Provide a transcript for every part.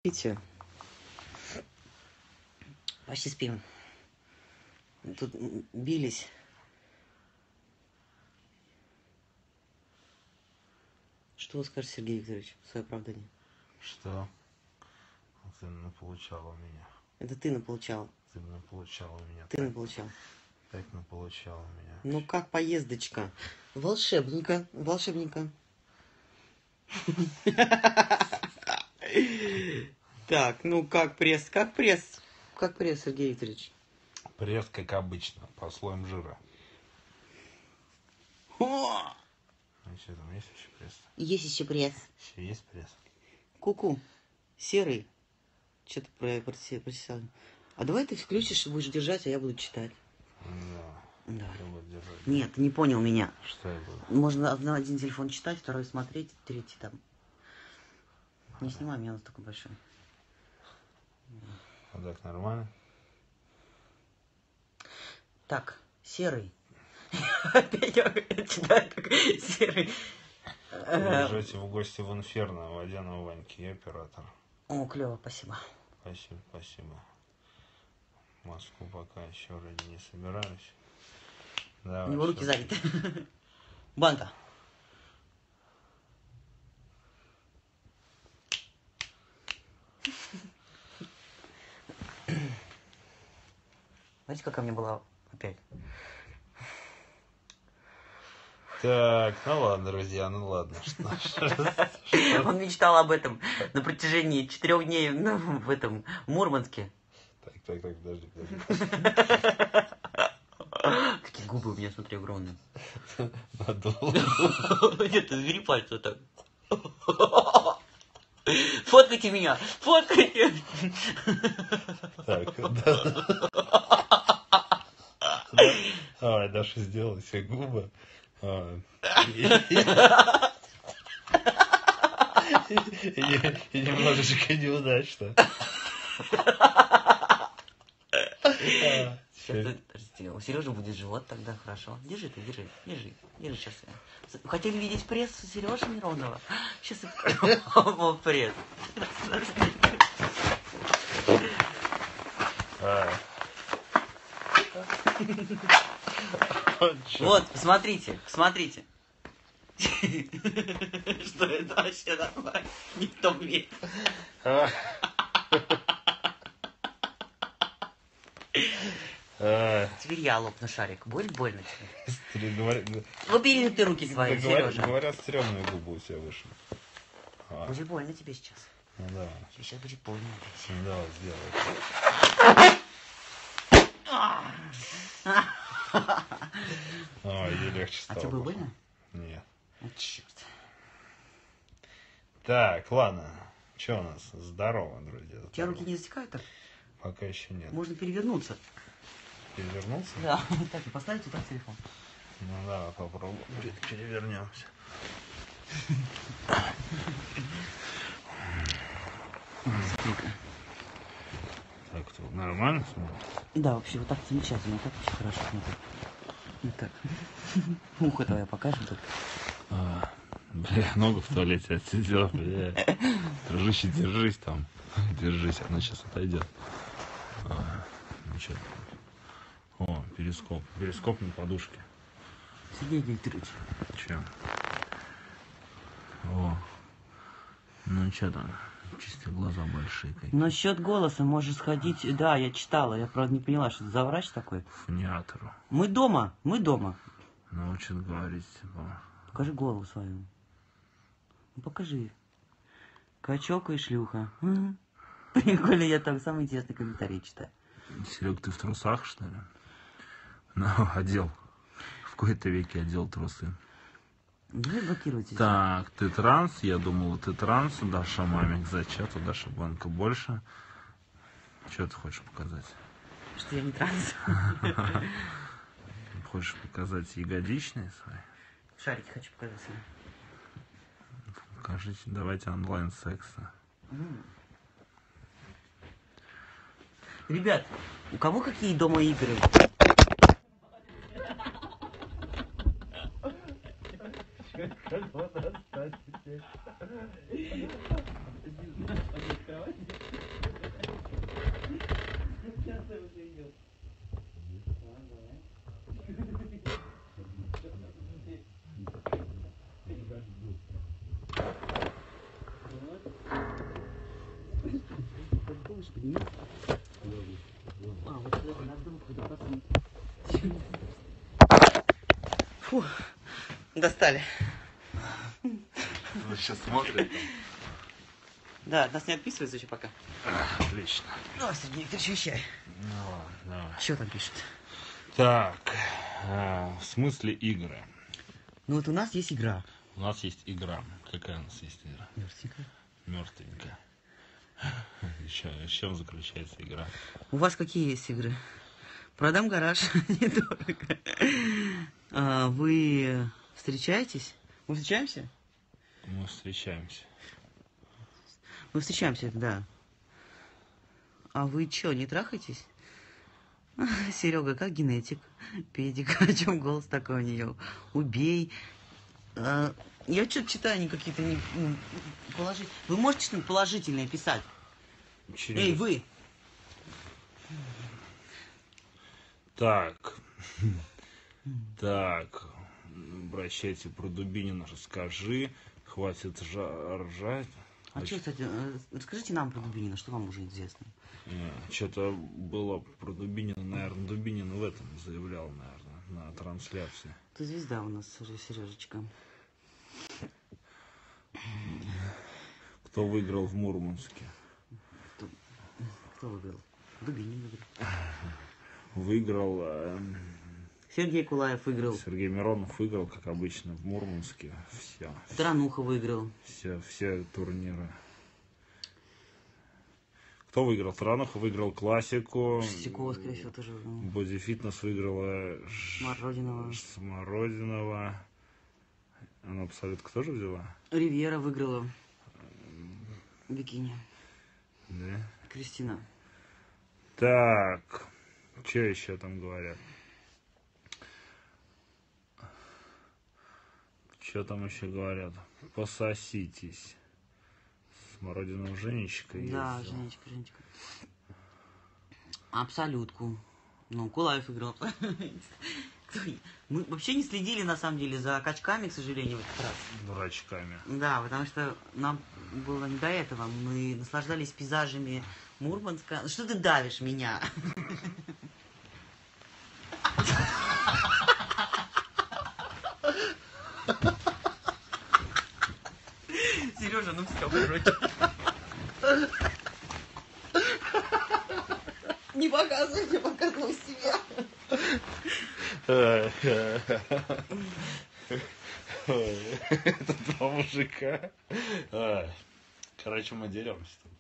Видите, почти спим. Тут бились. Что вы скажете, Сергей Викторович, в свое оправдание? Что? Ты наполучала меня. Это ты наполучал. Ты наполучала меня. Ты наполучал. Так наполучала меня. Ну как поездочка? Волшебненько, волшебненько. Так, ну как пресс, как пресс? Как пресс, Сергей Викторович? Пресс, как обычно, по слоям жира. О! Ну что, там есть еще пресс? Есть еще пресс. Еще есть пресс? Ку-ку, серый. Что-то прочесал. А давай ты включишь, будешь держать, а я буду читать. Да. Да. Кто будет держать? Нет, ты не понял меня. Что я буду? Можно на один телефон читать, второй смотреть, третий там. Не снимай меня, он такой большой. А так нормально? Так, серый. Опять я читаю так, серый. Приезжайте в гости в Инферно, Водяного Ваньки, я оператор. О, клево, спасибо. Спасибо, спасибо. В Москву пока еще вроде не собираюсь. Давай, У него руки что заняты. Банка. Знаете, какая мне была опять? Так, ну ладно, друзья, ну ладно. Он мечтал об этом на протяжении 4 дней в этом Мурманске. Так, подожди. Такие губы у меня, смотри, огромные. Надул. Где-то звери пальцы вот так. Фоткайте меня! Фоткайте! Так, да. Давай, Даша, сделай себе губы. И немножечко неудачно. Подожди, у Сережи будет живот тогда, хорошо. Держи ты, держи сейчас. Хотели видеть пресс у Сережи Миронова? Сейчас я покажу пресс. Вот, посмотрите. Что это вообще такое? Не в том месте. Теперь я лопну шарик. Будет больно тебе? Убери ты руки свои, Сережа. Говорят, стрёмные губы у тебя вышли. Будет больно тебе сейчас. Ну давай. Сейчас будет больно. Ну давай, сделай. Ой, ей легче стало. А тебе было больно? Нет. О, черт. Так, ладно. Что у нас? Здорово, друзья. У тебя руки не затекают так? Пока еще нет. Можно перевернуться. Перевернулся? Да, так, и поставить туда телефон. Ну давай попробуем. Перевернемся. Так, тут нормально? Да, вообще, вот так замечательно, так очень хорошо смотрит. Вот так. Ухо твое покажем тут. Бля, ногу в туалете отсидела, бля. Дружище, держись там. Держись, она сейчас отойдет. Ну что? О, перископ. Перископ на подушке. Сергей Викторович. Че? О. Ну что там? Чисто глаза большие какие. Насчет голоса можешь сходить. Да, я читала. Я, правда, не поняла, что это за врач такой. Фониатору. Мы дома. Научит говорить, типа. Покажи голову свою. Ну, покажи. Качок и шлюха. Прикольно, я там самый интересный комментарий читаю. Серег, ты в трусах, что ли? Ну, одел. В кои-то веке одел трусы. Давай блокируйте. Так, ты транс? Я думал, ты транс. Даша мамик зачата, Даша банка больше. Что ты хочешь показать? Что я не транс. Хочешь показать ягодичные свои? Шарики хочу показать себе. Покажите, давайте онлайн секса. Ребят, у кого какие дома игры? Как Слышь, подними. А, вот это надо было куда посмотреть. Фу, достали. Вы сейчас смотрите? Да, нас не отписывается еще пока. Отлично. Ну, Сергей Викторович, вещай. Ну ладно, давай. Что там пишет? Так, в смысле игры? Ну вот у нас есть игра. У нас есть игра. Какая у нас есть игра? Мертвенькая. Мертвенькая. В чем заключается игра? У вас какие есть игры? Продам гараж. Недорого. Вы встречаетесь? Мы встречаемся? Мы встречаемся. Мы встречаемся, да. А вы что, не трахаетесь? Серега, как генетик? Педик, о чем голос такой у нее? Убей. Я что-то читаю, они какие-то не положительные. Вы можете что-нибудь положительное писать? Эй, вы! Так. Так. Обращайте про Дубинина, расскажи. Хватит ржать. А что, кстати, расскажите нам про Дубинина, что вам уже известно? Что-то было про Дубинина, наверное, Дубинин в этом заявлял, наверное, на трансляции. Ты звезда у нас, Сережечка. Кто выиграл в Мурманске? Кто выиграл? Дубинин выиграл. Выиграл... Сергей Кулаев выиграл. Сергей Миронов выиграл, как обычно, в Мурманске. Тарануха выиграл. Все турниры. Кто выиграл? Тарануха выиграл классику. Шестякова, скорее всего, тоже выиграл. Бодифитнес выиграла Смородинова. Она абсолютно кто же взяла? Ривьера выиграла. Бикини. Да. Кристина. Так. Что еще там говорят? Что там еще говорят? Пососитесь. Смородиновая Женечка есть. Да, Женечка. Абсолютку. Ну, Кулаев играл. Мы вообще не следили, на самом деле, за качками, к сожалению, в этот раз. Дурачками. Да, потому что нам было не до этого. Мы наслаждались пейзажами Мурманска. Что ты давишь меня? Сережа, ну все, короче. Не показывай себя. Это два мужика. Короче, мы деремся тут.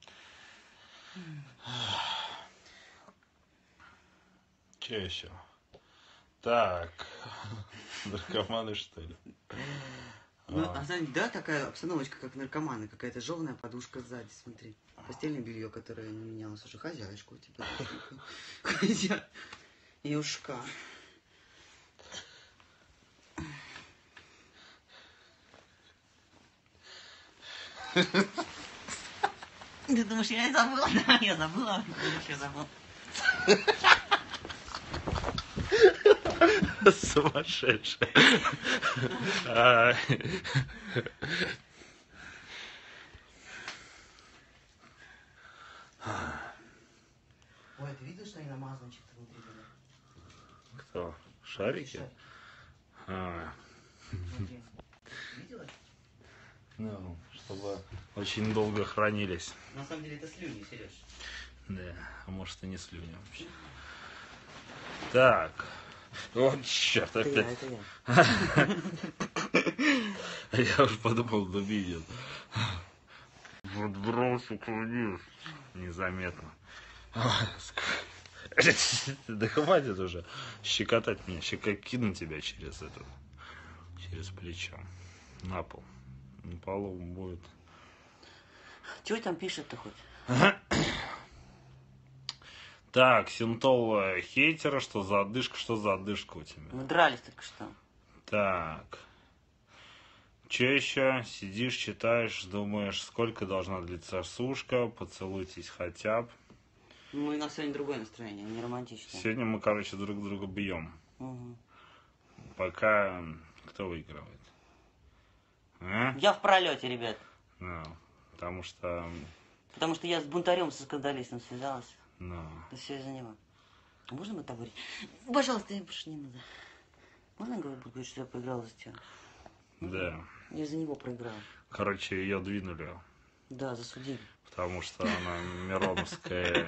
Че еще? Так. Наркоманы, что ли? Ну, да, такая обстановочка, как наркоманы. Какая-то жеванная подушка сзади, смотри. Постельное белье, которое не менялось уже. Хозяюшку, типа. Юшка. Ты думаешь, я не забыла? Да, я забыла. Я забыла. Сумасшедшая. Ой, ты видел, что они намазаны что-то внутри были? Кто? Шарики? Смотри. Видела? Ну, чтобы очень долго хранились. На самом деле это слюни, Сереж. Да, а может и не слюни вообще. Так. Вот черт, опять. Это я. Я уж подумал, Дубинин. Бросил вниз. Незаметно. Да хватит уже щекотать меня. Кину тебя через плечо. На пол. На полу будет. Чего там пишет-то хоть? Так, Синтол хейтера, что за одышка у тебя? Мы дрались только что. Так. Че еще? Сидишь, читаешь, думаешь, сколько должна длиться сушка, поцелуйтесь хотя бы. Ну, у нас сегодня другое настроение, не романтичное. Сегодня мы, короче, друг друга бьем. Угу. Пока кто выигрывает? А? Я в пролете, ребят. Ну, потому что Потому что я с бунтарем, со скандалистом связалась. Ну, Это все из-за него. Можно мы так говорить? Пожалуйста, я больше не надо. Можно говорить, что я проиграла за тебя? да. Я за него проиграла. Короче, ее двинули, Да, засудили. потому что она мироновская.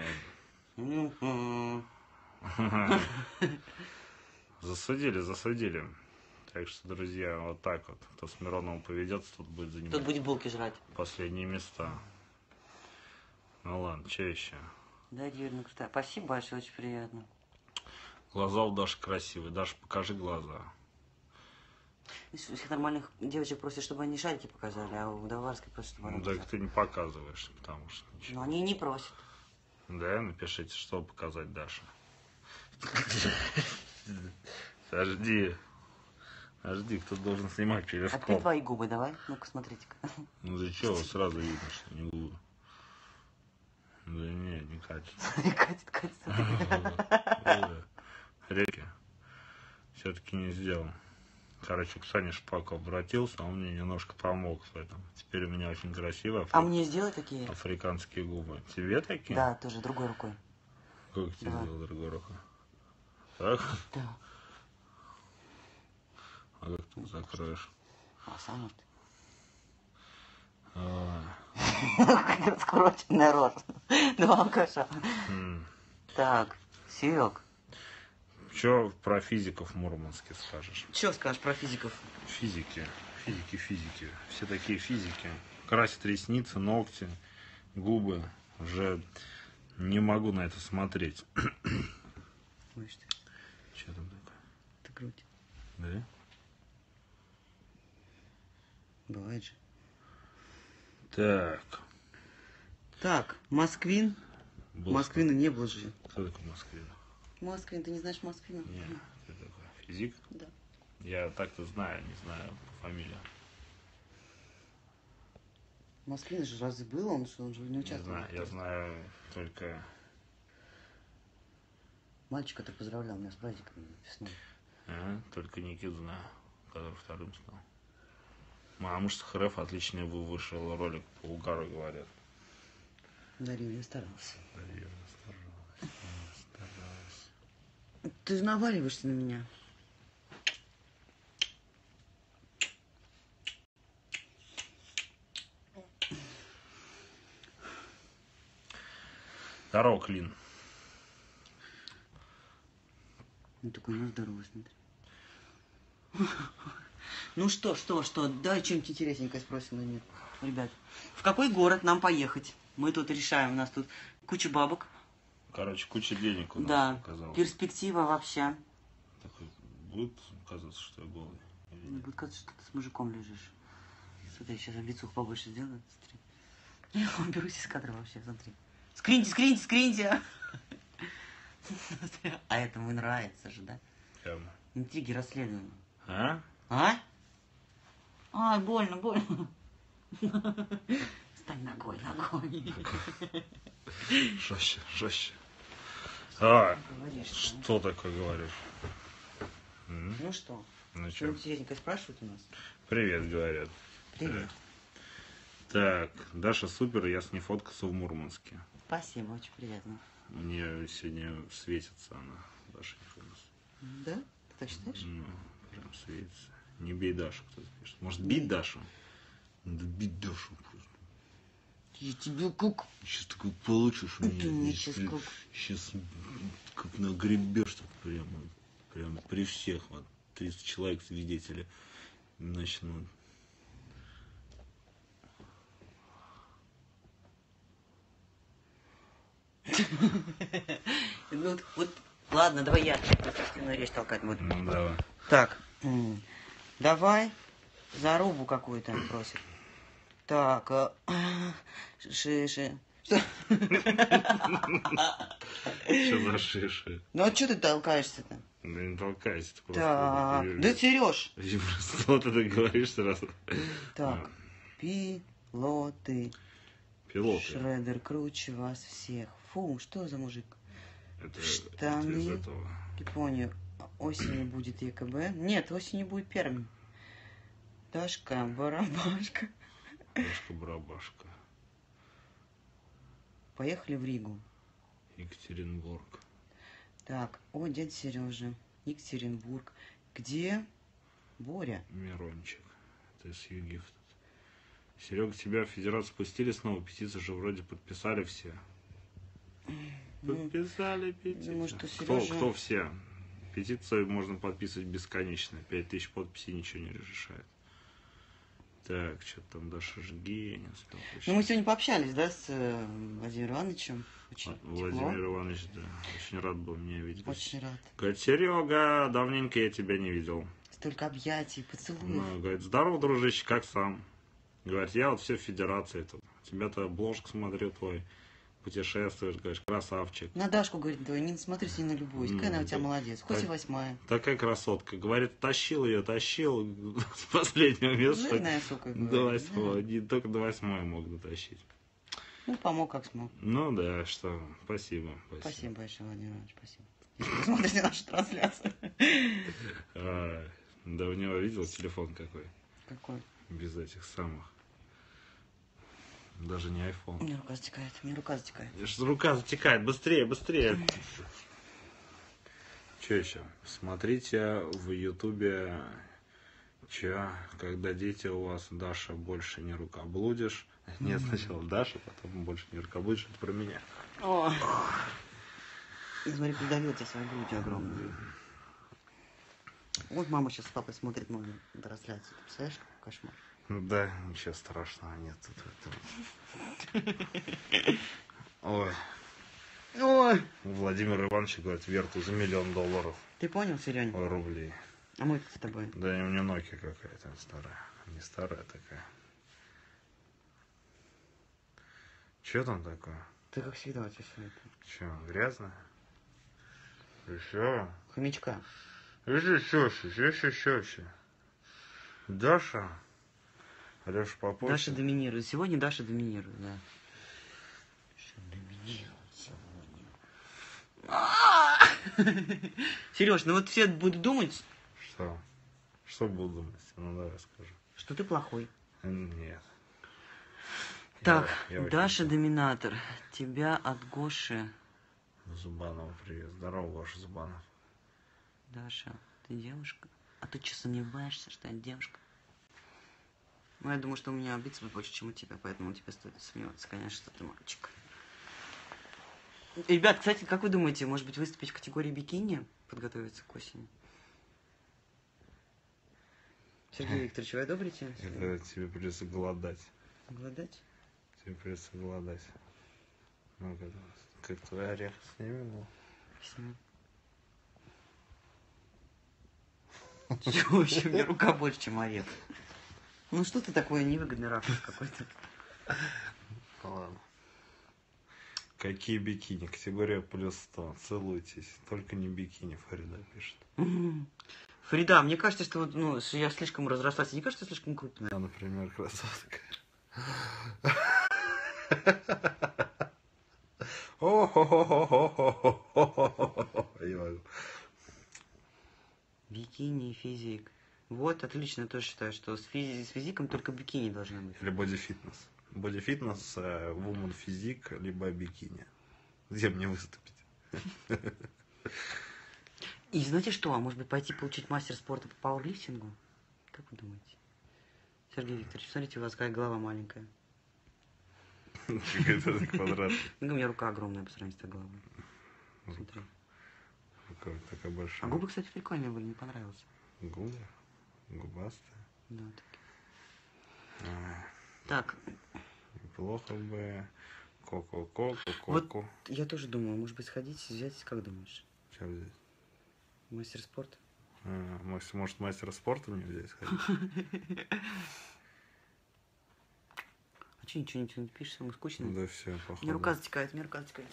Засудили. Так что, друзья, вот так вот. Кто с Мироновым поведется, тот будет Тут занимать будет булки жрать. последние места. Ну ладно, что еще? Да, Юрий, крутая. Спасибо большое, очень приятно. Глаза у Даши красивые. Даша, покажи глаза. Всех нормальных девочек просят, чтобы они шарики показали, а у Даварской просят, чтобы она Ну так показала. ты не показываешь, потому что Но ничего. они не просят. Да, напишите, что показать Даше. Подожди, кто должен снимать Открой перископ? твои губы, давай. Ну-ка, смотрите-ка. Ну за чего сразу видно, что не губы? Да не катится. Катит. Реки. Все-таки не сделал. Короче, к Сане Шпаку обратился, он мне немножко помог в этом. Теперь у меня очень красивые А мне сделай такие? африканские губы. Тебе такие? Да, тоже другой рукой. Как тебе Давай. сделал другой рукой? Так? Да. А как ты закроешь? А сам может. А, Раскуроченная рожа. Два алкаша. м. Так, Серег. Чё про физиков в Мурманске скажешь? Что скажешь про физиков? Физики. Все такие физики. Красят ресницы, ногти, губы. Уже не могу на это смотреть. Ой, что Что там такое? ты грудь. Да? Бывает же. Так. Так, Москвин. Был Москвина не было же. Кто такой Москвин? Москвин, ты не знаешь Москвина? Нет, кто такой? Физик? Да. Я так-то знаю, не знаю по фамилии. Москвин же разве был? Он же не Не участвовал. знаю, я знаю только... Мальчика ты поздравлял меня с праздником весной. Только Никит знаю, который вторым стал. А может, ХРФ отличный вышел ролик по угару, говорят. Дарья не старался. Наверное, старалась. Ты же наваливаешься на меня. Здорово, Клин. Ну такой, ну здорово, смотри. Ну что, давай что-нибудь интересненькое спросим, или нет? Ребят, в какой город нам поехать? Мы тут решаем, у нас тут куча бабок. Короче, куча денег у нас Да, оказалось. перспектива вообще. Такой, будет казаться, что я голый? Или Не нет? будет казаться, что ты с мужиком лежишь. Смотри, сейчас лицух побольше сделаю. Смотри. Я уберусь из кадра вообще, смотри. Скриньте. А этому нравится же, да? Прямо. Интриги расследования. А? А? Ай, больно. Стань ногой. Жестче. А, Говоришь, что такое говоришь? М? Ну что? Ну Что что? интересненькое спрашивают у нас? Привет, говорят. Привет. Так, Даша супер, я с ней фоткался в Мурманске. Спасибо, очень приятно. Мне сегодня светится она, Даша не фотос. Да? Ты так считаешь? Ну, прям светится. Не бей Дашу, кто-то пишет. Может, бить Дашу? Надо бить Дашу просто. Я тебе как... Сейчас такой получишь у Ты мне меня. сейчас как... Сейчас как нагребешь так прямо при всех. Вот 30 человек свидетели начнут. Ну, вот, ладно, давай я собственную речь толкать буду. Ну давай. Так, давай зарубу какую-то просит. Так, шиши. Что? Что за шиши? Ну а что ты толкаешься-то? Да не толкайся, ты просто. Так, да Сереж. Что ты так говоришь сразу? Так, пилоты. Пилоты. Шредер круче вас всех. Фу, что за мужик? Это Штаны. из этого. Японию. Осенью будет ЕКБ. Нет, осенью будет Пермь. Дашка, барабашка. Дашка-барабашка. Поехали в Ригу. Екатеринбург. Так, о, дядя Сережа. Екатеринбург. Где Боря? Мирончик. Это из Югифт. Серега, тебя в федерацию пустили снова? Петицию же вроде подписали все. Подписали петицию. Думаю, что Сережа... Кто все? Петицию можно подписывать бесконечно. 5000 подписей ничего не решает. Так, что-то там Даша жги, я не успел почитать. Ну, мы сегодня пообщались, да, с Владимиром Ивановичем. Очень Владимир тепло. Иванович, да, очень рад был меня видеть. Очень рад. Говорит, Серега, давненько я тебя не видел. Столько объятий, поцелуев. Ну, говорит, здорово, дружище, как сам? Говорит, я вот все в федерации тут. Тебя-то бложек смотрю твой. Путешествуешь, говоришь, красавчик. На Дашку, говорит, да, не смотри, не любуюсь. Какая она у тебя молодец. Хоть и 8-я. Такая красотка. Говорит, тащил с последнего места. Жирная, сука, До говорит. 8-го. Не только до 8-го мог дотащить. Ну, помог как смог. Ну да, что, спасибо. Спасибо большое, Владимир Иванович, спасибо. Если вы смотрите нашу трансляцию. Да у него видел телефон какой? Какой? Без этих самых. Даже не iPhone. Мне рука затекает, мне рука затекает. Рука затекает, быстрее, быстрее. Что еще? Смотрите в Ютубе, когда дети у вас, Даша, больше не рукоблудишь. Нет, сначала Даша, потом больше не рукоблудишь. Это про меня. О. Смотри, придавил тебя своей грудью огромной. Вот мама сейчас с папой смотрит мою трансляцию. Ты представляешь, какой кошмар? Ну да, ничего страшного нет тут в этом. Ой. Ой. Владимир Иванович говорит, верту за $1 миллион. Ты понял, Серёнь? Ой, рублей. А мы с тобой? Да, у меня Nokia какая-то старая. Не старая такая. Че там такое? Ты как всегда у тебя все это. Че, грязно? Еще? Хомячка. Еще. Даша? Алеша Попович? Даша доминирует. Сегодня Даша доминирует, да. Сереж, ну вот все будут думать... Что? Что буду думать? Ну давай скажи. Что ты плохой. Нет. Так, Я Даша очень... доминатор. Тебя от Гоши. Зубанова привет. Здорово, Гоша Зубанов. Даша, ты девушка? А ты что, сомневаешься, что я девушка? Ну, я думаю, что у меня бицепс больше, чем у тебя, поэтому тебе стоит сомневаться, конечно, что ты мальчик. Ребят, кстати, как вы думаете, может быть, выступить в категории бикини? Подготовиться к осени? Сергей Викторович, вы одобрите? Это тебе придется голодать. Голодать? Тебе придется голодать. Ну, как твой орех снимем? Чего еще? У меня рука больше, чем орех. Ну что ты такое, невыгодный ракурс какой-то. Ладно. Какие бикини? Категория +100. Целуйтесь. Только не бикини, Фарида пишет. Фарида, мне кажется, что вот, ну, я слишком разрослась. Не кажется, что слишком крупная? Я, например, красотка. Бикини, физик. Вот, отлично, я тоже считаю, что с физиком только бикини должны быть. Или бодифитнес. Бодифитнес, вумен физик, либо бикини. Где мне выступить? И знаете что, а может быть пойти получить мастер спорта по пауэрлифтингу? Как вы думаете? Сергей Викторович, смотрите, у вас какая голова маленькая. Какой-то квадрат. Ну, у меня рука огромная по сравнению с той головой. Смотри. Рука такая большая. А губы, кстати, прикольные были, мне понравилось. Губы? Губастые? Да, так. Неплохо бы. Ко-ко-ко. Вот я тоже думаю, может быть, сходить, взять, как думаешь? Что взять? Мастер спорта? Может, мастера спорта мне взять сходить? А что ничего не пишешь, самое скучное? Да все, походу. Мне рука затекает, мне рука затекает.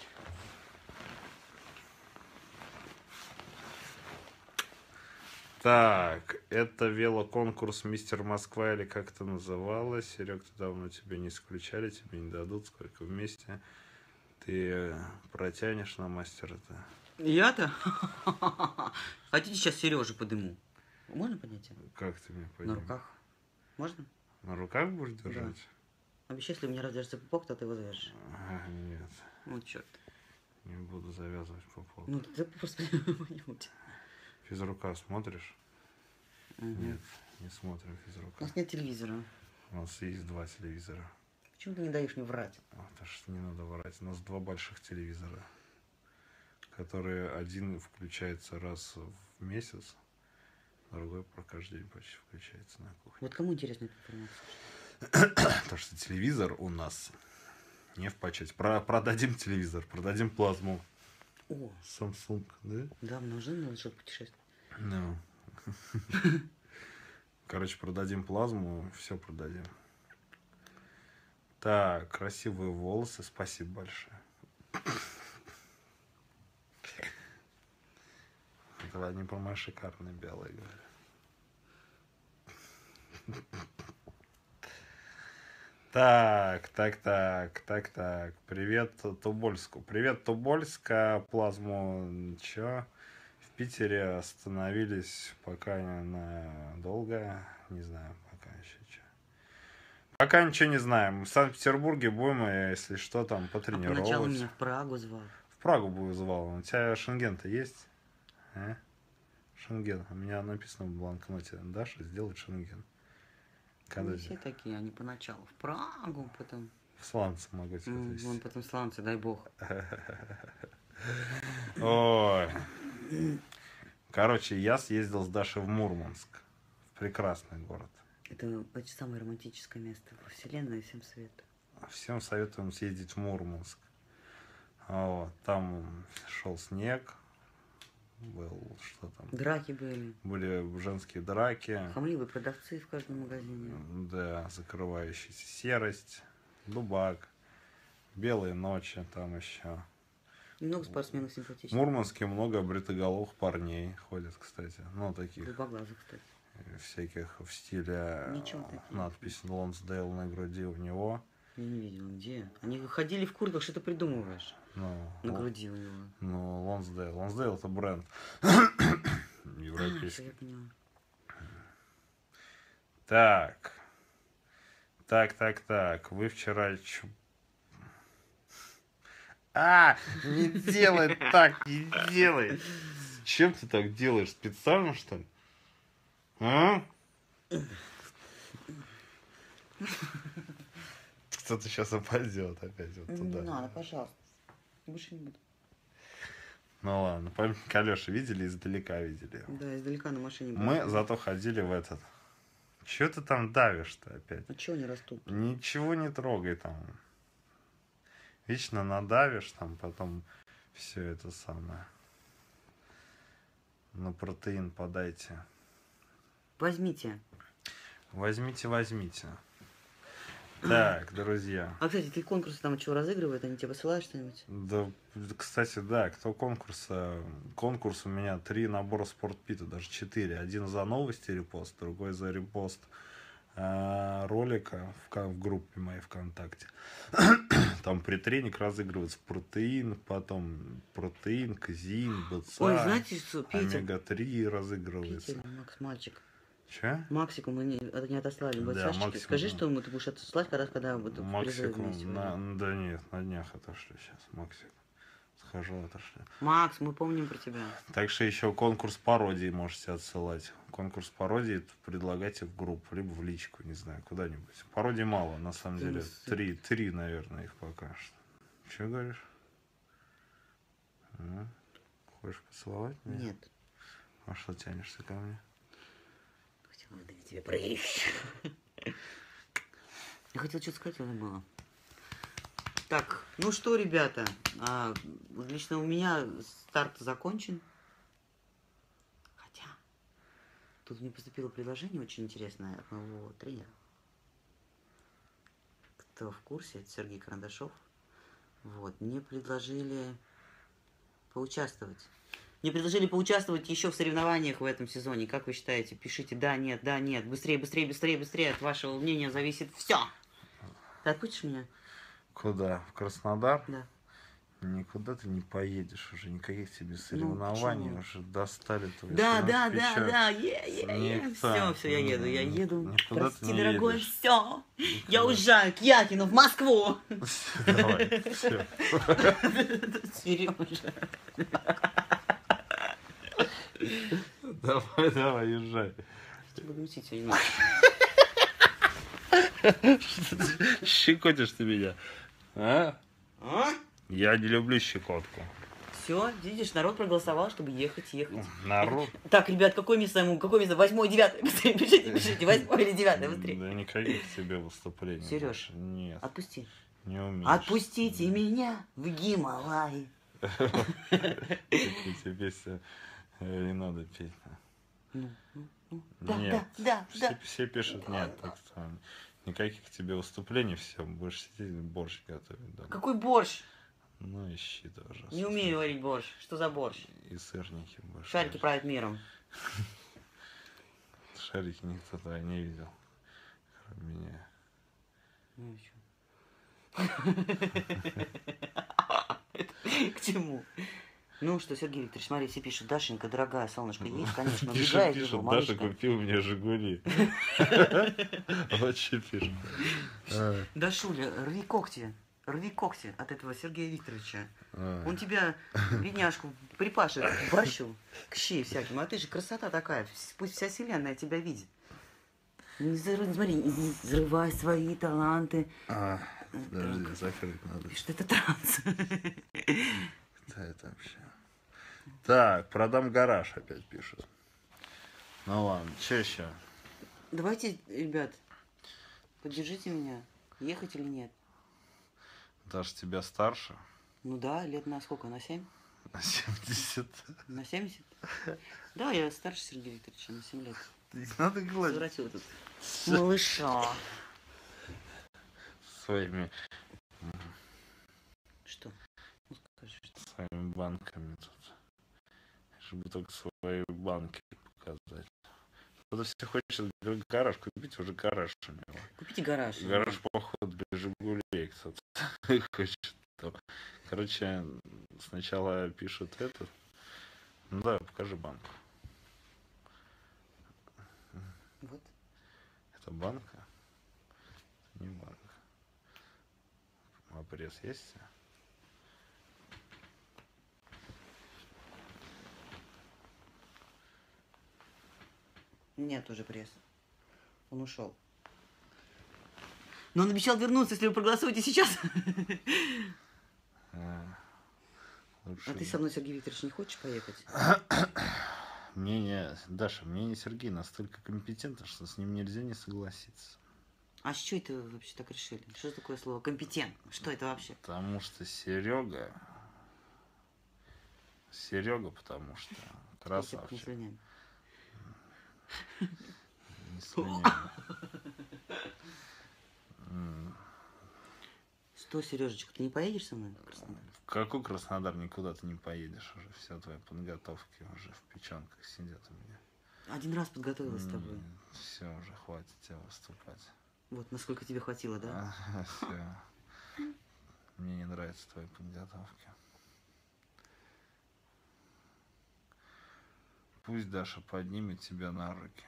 Так, это велоконкурс Мистер Москва или как это называлось. Серег, ты давно тебя не исключали, тебе не дадут, сколько вместе. Ты протянешь на мастера-то? Я-то? Хотите сейчас Сережу подыму? Можно поднять его? Как ты мне На поднимешь? руках. Можно? На руках будешь держать? Обещай, если у меня раздержится пупок, то ты его завяжешь. Нет. Ну, черт. Не буду завязывать по поводу. Ну, ты просто понимаешь. Физрука смотришь? Угу. Нет, не смотрим У физрука. нас нет телевизора. У нас есть 2 телевизора. Почему ты не даешь мне врать? Потому что не надо врать. У нас 2 больших телевизора, которые один включается раз в месяц, другой про каждый день почти включается на кухне. Вот кому интересна эта информация? Потому что телевизор у нас не в почете. Продадим телевизор, продадим плазму. О, Samsung, да? да, множина надо что-то путешествовать. Ну. Короче, продадим плазму, все продадим. Так, красивые волосы, спасибо большое. Это не про мои шикарные белые говорю. Так. Привет Тобольску. Привет, Тобольска. Плазму. Чё? В Питере остановились пока надолго. Не знаю, пока еще что. Пока ничего не знаем. В Санкт-Петербурге будем, если что, там потренировать. Поначалу меня в Прагу звал. В Прагу бы звал. У тебя шенген-то есть? А? Шенген. У меня написано в бланкноте. Даша сделать шенген. Они все такие, они поначалу в Прагу, потом... В сланцы могу тебе отвезти. Вон потом сланцы, дай бог. Ой. Короче, я съездил с Дашей в Мурманск. В прекрасный город. Это почти самое романтическое место во вселенной, всем советую. Всем советуем съездить в Мурманск. Вот. Там шел снег. Был, что там? Драки были. Были женские драки. Хамливые продавцы в каждом магазине. Да, закрывающаяся серость. Дубак. Белые ночи там еще. Много спортсменов симпатичных. В Мурманске много бритоголовых парней ходят, кстати. Ну, таких. Голубоглазых, кстати. Всяких в стиле Ничего такие. надпись Лонсдейл на груди у него. Я не видел, где. Они ходили в куртках, что ты придумываешь? Ну, На груди у него. Ну, Лонсдейл. Лонсдейл это бренд. Всё, Европейский. я поняла. Так. Вы вчера... не делай так, не делай. Чем ты так делаешь? Специально, что ли? А? Кто-то сейчас упадет опять вот туда. Не надо, пожалуйста. Больше не буду. Ну ладно, памятник Алёши видели, издалека видели. Да, издалека на машине. Мы зато ходили в этот. Чё ты там давишь-то опять? А чего они растут? Ничего не трогай там. Вечно надавишь там, потом все это самое. На протеин подайте. Возьмите. Возьмите. Так, друзья. А, кстати, ты конкурсы там что разыгрывают? Они тебе посылают что-нибудь? Да, кстати, да, кто конкурса? Конкурс у меня 3 набора спортпита, даже 4. Один за новости репост, другой за репост ролика в группе моей ВКонтакте. Там притренинг разыгрывается протеин, потом протеин, казеин, БЦА. Ой, знаете, что, Петя? Омега-3 разыгрывается. Петя, Макс, мальчик. Че? Максику мы не отослали. Да, БЦАшечки. Максику, Скажи, да. что ему ты будешь отослать, когда вот в призыве Максику, вместе выйдем. да нет, на днях отошли сейчас. Максик. Схожу, отошли. Макс, мы помним про тебя. Так что еще конкурс пародий можете отсылать. Конкурс пародий предлагайте в группу, либо в личку, не знаю, куда-нибудь. Пародий мало, на самом деле. Три, наверное, их пока что. Че говоришь? Хочешь поцеловать меня? Нет. А что тянешься ко мне? Хотела выдавить тебе прыщ. Я хотела что-то сказать, но было. Так, ну что, ребята, лично у меня старт закончен. Хотя, тут мне поступило предложение очень интересное от моего тренера. Кто в курсе, это Сергей Карандашов. Вот, мне предложили поучаствовать. Мне предложили поучаствовать еще в соревнованиях в этом сезоне. Как вы считаете? Пишите да, нет. Быстрее. От вашего мнения зависит все. Ты отпустишь меня? Куда? В Краснодар? Да. Никуда ты не поедешь уже, никаких тебе соревнований почему? уже достали твои Да, Никто. все, я еду. Никуда ты Прости, не дорогой, едешь. все. Я Никуда. уезжаю к Якину в Москву. Давай, все. Сережа. Давай, езжай. Буду учить сегодня. Щекотишь ты меня. А? А? Я не люблю щекотку. Все, видишь, народ проголосовал, чтобы ехать. Народ? Так, ребят, какое место ему? Какое место? 8-й, 9-й. Быстрее пишите, 8-й или 9-й, быстрее. Да никаких тебе выступлений. Сереж, нет. отпусти. Не умеешь. Отпустите меня в Гималаи. Такие тебе песни не надо петь. Нет. Да. Все пишут нет, так что никаких тебе выступлений, все, будешь сидеть борщ готовить дома. Какой борщ? Ну ищи тоже. Не умею варить борщ. Что за борщ? И сырники будешь. Шарики правят миром. Шарики никто тогда не видел, кроме меня. Ну и к чему? Ну что, Сергей Викторович, смотри, все пишут: Дашенька, дорогая, солнышко, есть, конечно, убегает его, Пишут, Даша малышка. купил мне Жигули. Вот что пишут. Дашуля, рви когти от этого Сергея Викторовича. Он тебя, бедняжку, припашет к борщу, к щи всяким. А ты же красота такая, пусть вся вселенная тебя видит. Смотри, не взрывай свои таланты. Подожди, закрыть надо. Что это транс? Да, это вообще. Так, продам гараж, опять пишут. Ну ладно, что еще? Давайте, ребят, поддержите меня. Ехать или нет? Даша тебя старше? Ну да, лет на сколько? На 7? На 70. На 70? Да, я старше Сергея Викторовича на 7 лет. Не надо гладить. Возвратил тут малыша. Своими Что? Ну, скажи, что. своими банками тут. Чтобы только свои банки показать. Кто-то все хочет гараж купить, уже гараж у него. Купите гараж. Гараж, походу, для Жигулей кто-то хочет. Короче, сначала пишут этот. Ну да, покажи банк. Вот. Это банка? Это не банк. Обрез есть? Нет уже пресс. Он ушел. Но он обещал вернуться, если вы проголосуете сейчас. Лучше... А ты со мной, Сергей Викторович, не хочешь поехать? Даша, мне не Сергей настолько компетентен, что с ним нельзя не согласиться. А что это вы вообще так решили? Что за такое слово компетент? Что это вообще? Потому что Серега, потому что красавчик. Не слюнями. Не слюнями. Что, Сережечка, ты не поедешь со мной в Краснодар? В какой Краснодар? Никуда ты не поедешь уже. Все твои подготовки уже в печенках сидят у меня. Один раз подготовилась с тобой. Все, уже хватит тебе выступать. Вот, насколько тебе хватило, да? Все. Мне не нравятся твои подготовки. Пусть Даша поднимет тебя на руки.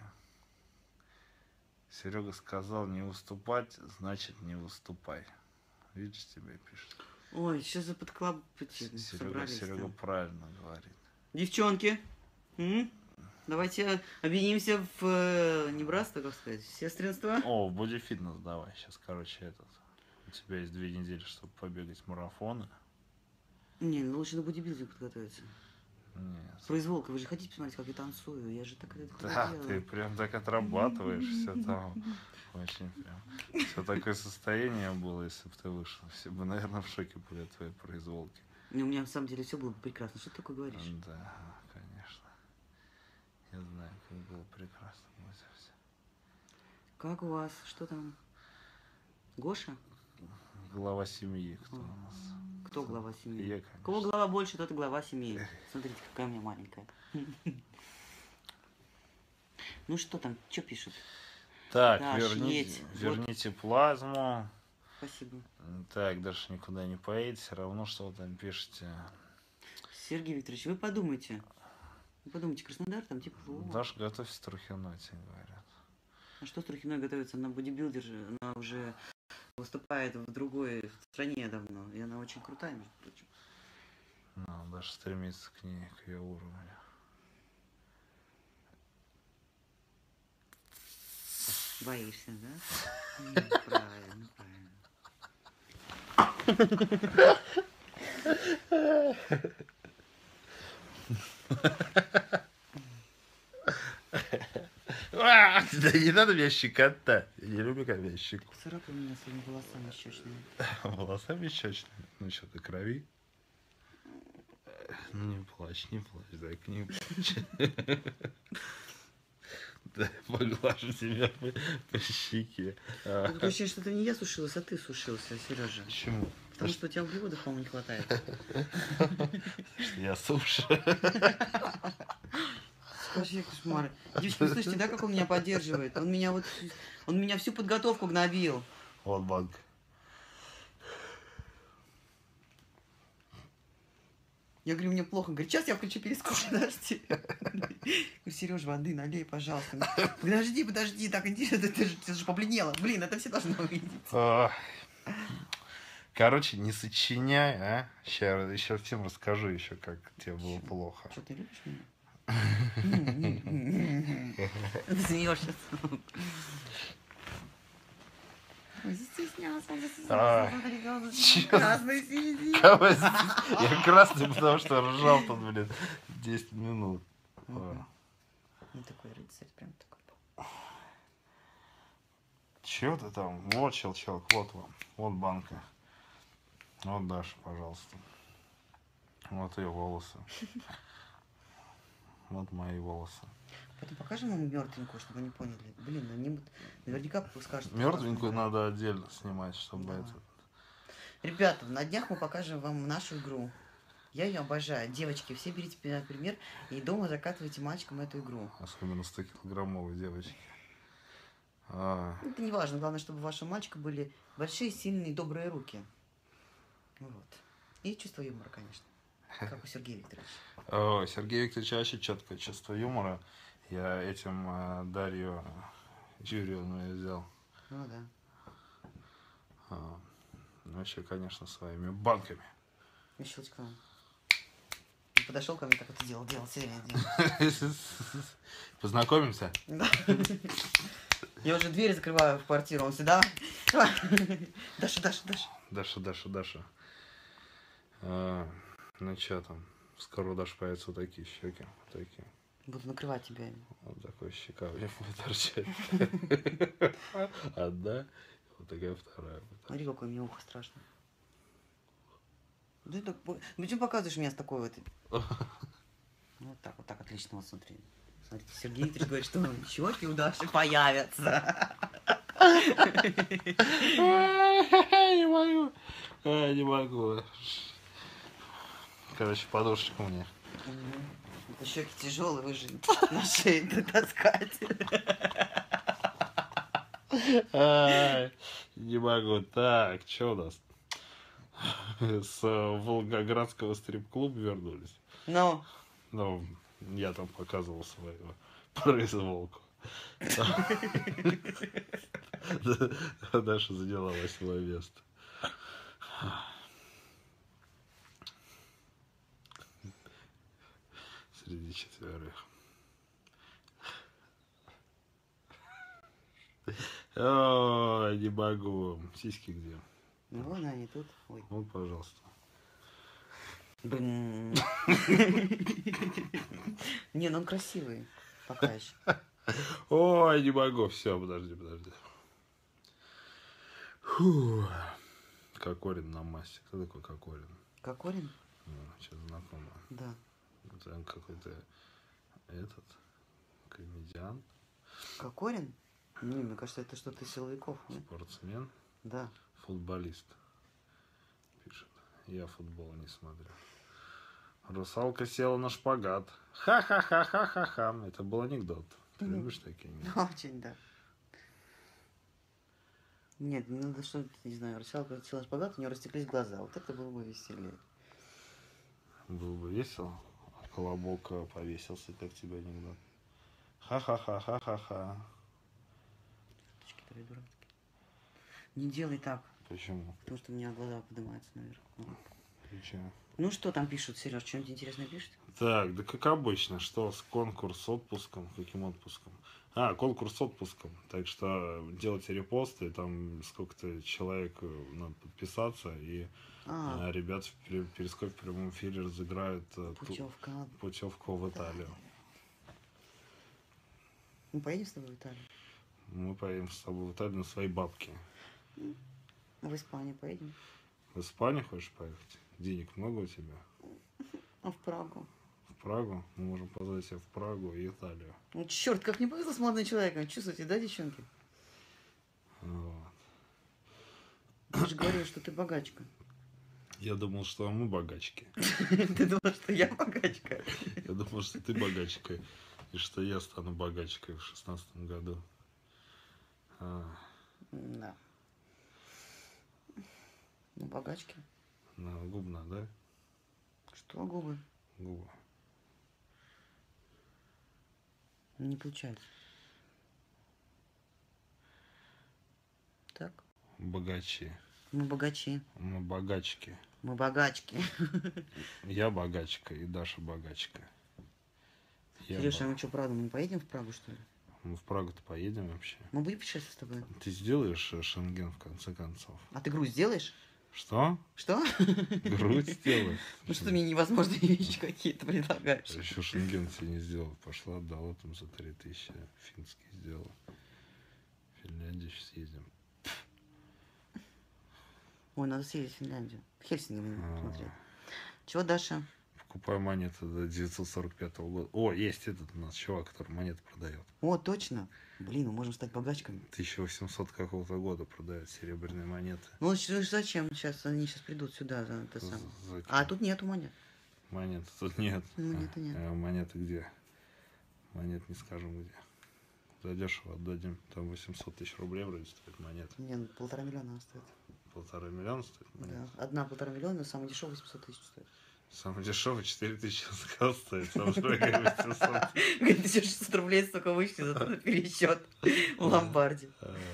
Серега сказал не выступать, значит не выступай. Видишь, тебе пишет. Ой, что за подклабчики собрались? Серега правильно говорит. Девчонки, давайте объединимся в не братство, как сказать, сестринство. О, в бодифитнес давай. Сейчас, короче, у тебя есть 2 недели, чтобы побегать марафоны. Не, ну лучше на бодибилдинг подготовиться. Нет. Произволка, вы же хотите посмотреть, как я танцую? Я же так это Да, делаю. ты прям так отрабатываешь все там. Очень прям. Все такое состояние было, если бы ты вышел. Все бы, наверное, в шоке были от твоей произволки. У меня на самом деле все было бы прекрасно. Что ты такое говоришь? Да, конечно. Я знаю, как было прекрасно. Все. Как у вас? Что там? Гоша? Глава семьи кто у нас? Кто глава семьи? Я, У кого глава больше, тот и глава семьи. Смотрите, какая у меня маленькая. Ну что там, что пишут? Так, Даш, верните плазму. спасибо. Так, даже никуда не поедете, все равно что вы там пишете. Сергей Викторович, вы подумайте. Вы подумайте, Краснодар, там тепло. Даша, готовься к Трухиной, тебе говорят. А что Трухиной готовится? Она бодибилдер же. Она уже выступает в другой стране давно. И она очень крутая, между прочим. Ну, Даша стремится к ней, к ее уровню. Боишься, да? Правильно, Да не надо меня щекотать. Я не люблю, когда меня щекотают. Царапай меня своими волосами щечными. Волосами щечными? Ну что, ты крови? Ну не плачь, Зайка, не плачь. Да, поглажу тебя по щеке. Такое ощущение, что это не я сушилась, а ты сушился, Сережа. Почему? Потому что у тебя углеводов, по-моему, не хватает. Что я сушу. Вообще кошмар. Девочки, вы слышите, да, как он меня поддерживает? Он меня всю подготовку гнобил. Вот банк. Я говорю, мне плохо. Он говорит, сейчас я включу перископ, подожди. Я говорю, Сереж, воды налей, пожалуйста. Подожди, так интересно, ты же побледнела. Блин, это все должны увидеть. Короче, не сочиняй, а? Сейчас еще всем расскажу еще, как тебе было плохо. Что, ты любишь меня? Ты смеешься. Ой, застеснялся, смотри, красный сидит. Я красный, потому что ржал тут, блин, 10 минут. Ну, такой рыцарь, прям такой. Чего ты там? Вот, челчок, вот вам. Вот банка. Вот Даша, пожалуйста. Вот ее волосы. Вот мои волосы. Потом покажем ему мертвенькую, чтобы они поняли. Блин, они наверняка скажут. Мертвенькую надо отдельно снимать, чтобы Да. это... Ребята, на днях мы покажем вам нашу игру. Я ее обожаю. Девочки, все берите пример и дома закатывайте мальчикам эту игру. Особенно 100-килограммовые девочки. Это не важно. Главное, чтобы у вашего мальчика были большие, сильные, добрые руки. Вот. И чувство юмора, конечно. Как у Сергея Викторовича. О, Сергей Викторович вообще четкое чувство юмора. Я этим Дарью Юрьевну взял. Ну да. Вообще, конечно, своими банками. И щелчка. Он подошел ко мне, так это делал все время делал. Познакомимся? Да. Я уже дверь закрываю в квартиру, он сюда. Даша. Ну что там? Скоро у Даши появятся вот такие щеки. Вот такие. Буду накрывать тебя. Вот такой щека у меня будет торчать. Одна, вот такая вторая. Смотри, какое у меня ухо страшное. Да так, почему показываешь меня с такой вот? Вот так, отлично, вот смотри. Смотрите, Сергей Викторович говорит, что щеки у Даши появятся. Не могу. Короче, подушечка мне. Это щеки тяжелые, вы же на шее таскать. Не могу. Так, что у нас? С Волгоградского стрип-клуба вернулись. Ну. Ну, я там показывал свою произволку. Даша заняла 8-е место. Среди 4. Ой, не могу. Сиськи где? Ну, вон они тут. Ой. Вот, пожалуйста. Не, ну он красивый. Пока еще. Ой, не могу. Все, подожди. Фу. Кокорин на массе. Кто такой Кокорин? Кокорин? Сейчас знакомо. Да. Это какой-то комедиант. Кокорин? Не, мне кажется, это что-то из силовиков. Нет? Спортсмен. Да. Футболист. Пишет. Я футбол не смотрю. Русалка села на шпагат. Ха-ха-ха-ха-ха-ха. Это был анекдот. Ты любишь такие анекдоты? Очень, да. Нет, не надо что-то, не знаю, села шпагат, у нее растеклись глаза. Вот это было бы веселее. Было бы весело. А колобок повесился, как тебе анекдот. Ха-ха-ха-ха-ха-ха. Шуточки твои дурацкие. Не делай так, Почему? потому что у меня глаза поднимаются наверх. Почему? Ну что там пишут, Сереж, что-нибудь интересное пишут? Так, да как обычно, что с конкурс с отпуском, каким отпуском? Конкурс с отпуском. Так что делайте репосты, там сколько-то человек надо подписаться, и ребят в Перископе в прямом эфире разыграют путевку в Италию. Мы поедем с тобой в Италию? Мы поедем с тобой в Италию на свои бабки. В Испанию поедем? В Испанию хочешь поехать? Денег много у тебя? А в Прагу? В Прагу? Мы можем позвать тебя в Прагу и Италию. Ну, черт, как не повезло с молодым человеком. Чувствуете, да, девчонки? Вот. Ты же говорил, что ты богачка. Я думал, что мы богачки. Ты думал, что я богачка? Я думал, что ты богачка, и что я стану богачкой в 16-м году. Да. Ну, богачки. Ну, губна, да? Что губы? Губа. Не получается. Так. Богачи. Мы богачи. Мы богачки. Мы богачки. Я богачка и Даша богачка. Сережа, мы что, правда, мы не поедем в Прагу, что ли? Мы в Прагу-то поедем вообще. Мы будем путешествовать с тобой? Ты сделаешь Шенген в конце концов? А ты грудь сделаешь? Что? Что? Грудь сделать? Ну что ты мне невозможные вещи какие-то предлагаешь? Еще Шенген тебе не сделал. Пошла, отдала там за 3000. Финский сделала. В Финляндию сейчас ездим. Ой, надо съездить в Финляндию. В Хельсинки смотреть. Чего, Даша? Покупаю монеты до 945 года. О, есть этот у нас чувак, который монеты продает. О, точно. Блин, мы можем стать богачками. 1800 какого-то года продает серебряные монеты. Ну зачем? Они сейчас придут сюда за это самое. А тут нету монет. Монет тут нет. Монеты нет. Монеты где? Монет не скажем где. Задешево отдадим. Там 800 000 рублей вроде стоит монета. Не, 1,5 миллиона стоит. 1,5 миллиона стоит монета? Да, одна 1,5 миллиона, самый дешевый 800 000 стоит. Самый дешевый 4000 заказ стоит, самый дорогой 800. Говорит, 1600 рублей столько вышли за тот пересчет в ломбарде.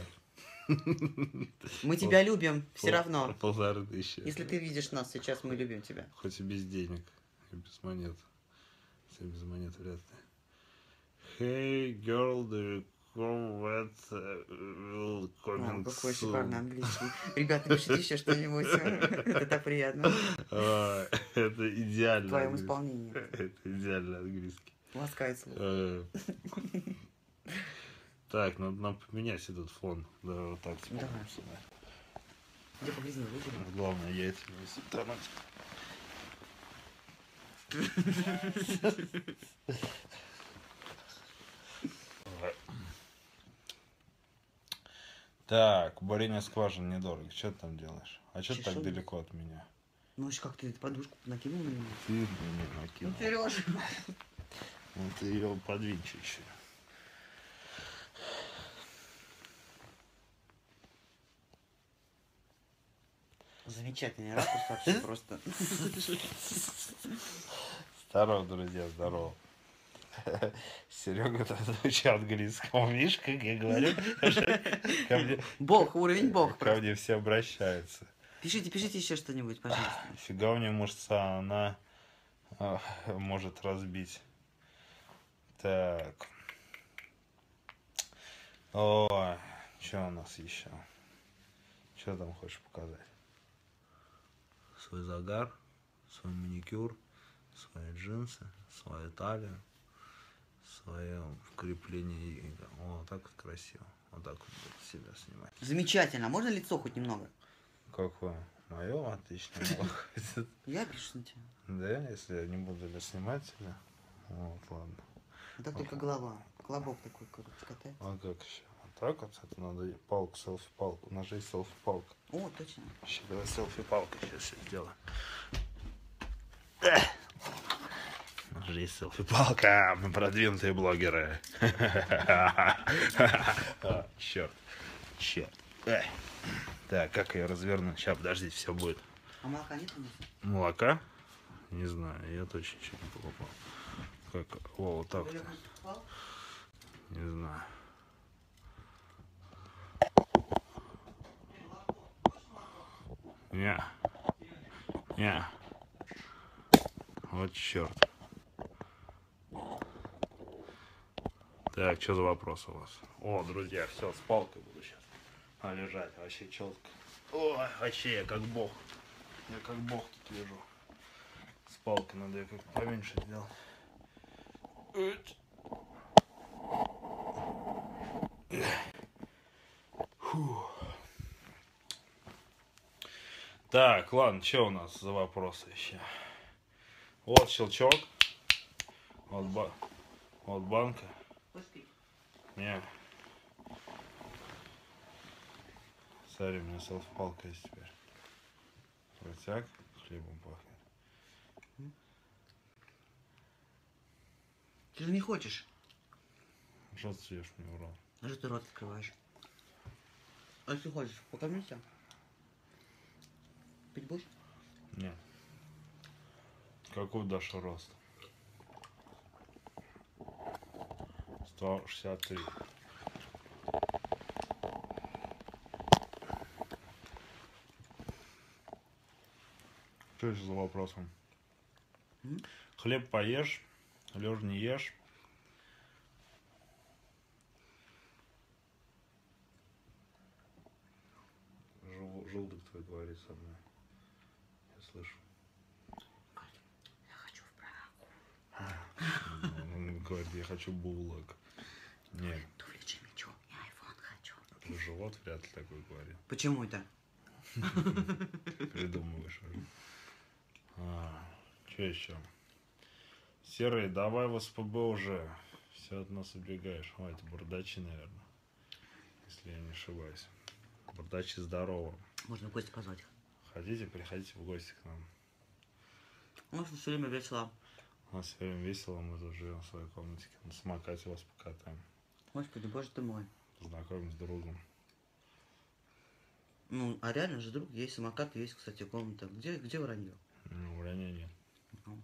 Мы тебя любим, все равно. 1500. Если ты видишь нас сейчас, мы любим тебя. Хоть и без денег, и без монет. Хотя без монет вряд ли. Hey girl, do you come with will coming какой soon? шикарный английский. Ребята, пишите еще что-нибудь. Это так приятно. Это идеально. В твоем исполнении. Это идеально английский. Ласкает слух. Так, надо нам поменять этот фон. Да, вот так. Давай. Где погрязнее, выбери. Главное, яйца не затонуть. Так, бурение скважин недорого. Что ты там делаешь? А что ты так далеко от меня? Ну, как ты эту подушку накинул на меня? Ты мне накинул. Ну, Сережа. Ну, ты ее подвинь чуть-чуть. Замечательный ракурс вообще просто. Здорово, друзья, здорово. Серега, ты учил английскому. Видишь, как я говорю? Ко мне, Бог, уровень бог. ко мне все обращаются. Пишите еще что-нибудь, пожалуйста. Фига у нее мышца, она может разбить. Так. Ой, что у нас еще? Что там хочешь показать? Свой загар, свой маникюр, свои джинсы, свою талию, свое крепление. О, так вот красиво. Вот так вот буду себя снимать. Замечательно. Можно лицо хоть немного? Какое? Мое? Отлично. Я пишу на тебя. Да, если я не буду снимать тебя. Вот, ладно. Так только голова. Колобок такой, короче, катается. А как еще? Вот так вот? Это надо палку, селфи-палку. У нас же есть селфи-палка. О, точно. Сейчас давай селфи-палкой сейчас все сделаем. У нас же есть селфи-палка. Мы продвинутые блогеры. Черт. Черт. Эй. Так, как ее развернуть? Сейчас, подождите, все будет. А молока нет у нас? Молока? Не знаю, я точно ничего не покупал. Как? О, вот так вот. Не знаю. Не. Не. Вот черт. Так, что за вопрос у вас? О, друзья, все, с палкой буду сейчас. Лежать, вообще четко. Ой, вообще я как бог. Я как бог тут лежу. С палкой надо ее как поменьше сделать. Фу. Так, ладно, что у нас за вопросы еще? Вот щелчок. Вот, вот банка. Не. Смотри, у меня селф-палка есть теперь. Протяг, хлебом пахнет. Ты же не хочешь. Что ты съешь мне, урод? А что ты рот открываешь? А если хочешь, покормиться? Пить будешь? Нет. Какой Даша рост? 163. Что еще за вопросом? Хлеб поешь, лёж не ешь. Желудок твой говорит со мной. Я слышу. Я хочу в Прагу. Он говорит, я хочу булок. Нет. Туличи мечу, я айфон хочу. Живот вряд ли такой говорит. Почему это? Придумываешь уже. Что еще? Серый, давай в СПБ уже. Все от нас убегаешь. Ой, это бардачи, наверное. Если я не ошибаюсь. Бардачи здорово. Можно в гости позвать их. Хотите, приходите в гости к нам. У нас все время весело. У нас все время весело, мы тут живем в своей комнате. На самокате вас покатаем. Господи, боже ты мой. Познакомим с другом. Ну, а реально же, друг, есть самокат, есть, кстати, комната. Где вранье? Ну, вранья нет. Ну.